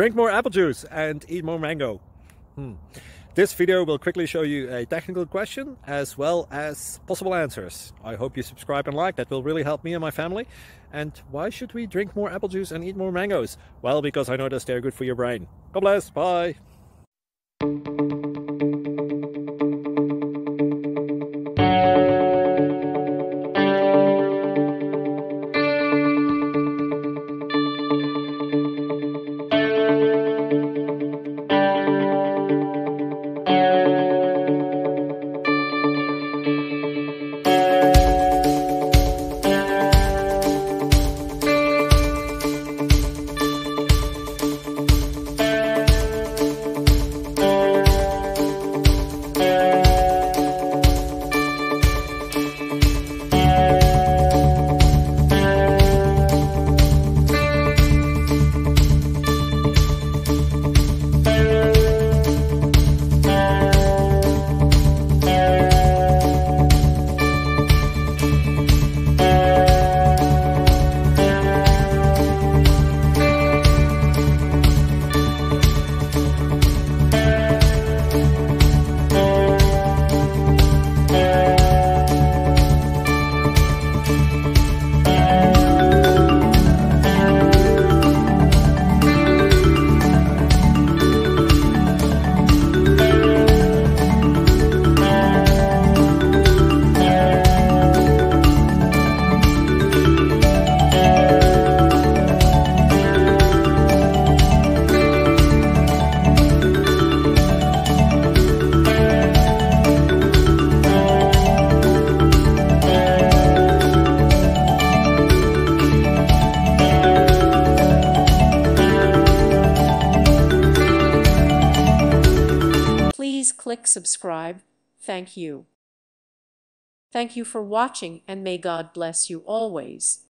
Drink more apple juice and eat more mango. This video will quickly show you a technical question as well as possible answers. I hope you subscribe and like, that will really help me and my family. And why should we drink more apple juice and eat more mangoes? Well, because I noticed they're good for your brain. God bless, bye. Please click subscribe. Thank you. Thank you for watching, and may God bless you always.